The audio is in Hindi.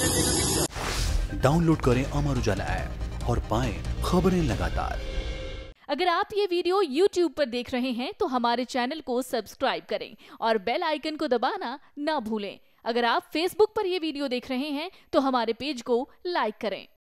डाउनलोड करें अमर उजाला ऐप और पाएं खबरें लगातार। अगर आप ये वीडियो YouTube पर देख रहे हैं तो हमारे चैनल को सब्सक्राइब करें और बेल आइकन को दबाना ना भूलें। अगर आप Facebook पर ये वीडियो देख रहे हैं तो हमारे पेज को लाइक करें।